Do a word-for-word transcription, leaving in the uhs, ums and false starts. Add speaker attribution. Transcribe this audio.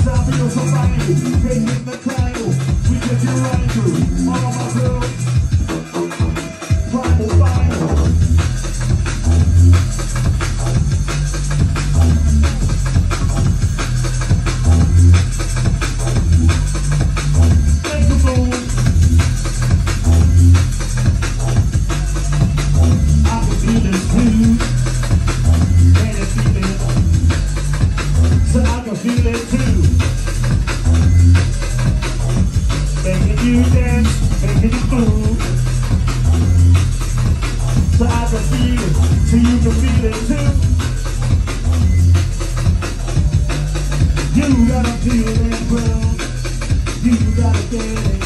Speaker 1: So I feel so fine, they hit the cradle. We get you right through all of my girls. Primal fire. Make the move. I can feel this too. Can you feel it? So I can feel it too. Making you dance, making you move. So I can feel it, so you can feel it too. You gotta feel it, bro. You gotta get it.